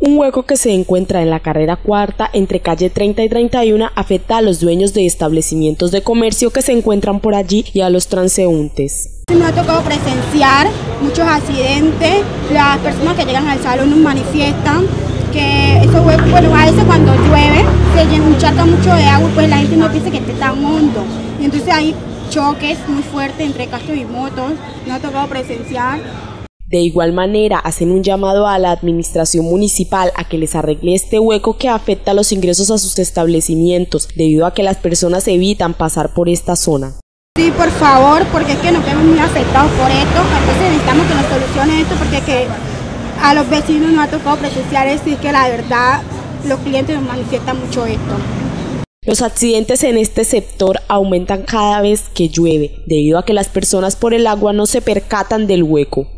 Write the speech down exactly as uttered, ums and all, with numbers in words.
Un hueco que se encuentra en la carrera cuarta entre calle treinta y treinta y uno afecta a los dueños de establecimientos de comercio que se encuentran por allí y a los transeúntes. Me ha tocado presenciar muchos accidentes, las personas que llegan al salón nos manifiestan que esos huecos, bueno, a veces cuando llueve se encharca mucho de agua, pues la gente no piensa que esté tan hondo, y entonces hay choques muy fuertes entre carros y motos, me ha tocado presenciar. De igual manera, hacen un llamado a la administración municipal a que les arregle este hueco que afecta los ingresos a sus establecimientos, debido a que las personas evitan pasar por esta zona. Sí, por favor, porque es que nos vemos muy afectados por esto, entonces necesitamos que nos solucione esto, porque que a los vecinos nos ha tocado presenciar esto y que la verdad los clientes nos manifiestan mucho esto. Los accidentes en este sector aumentan cada vez que llueve, debido a que las personas por el agua no se percatan del hueco.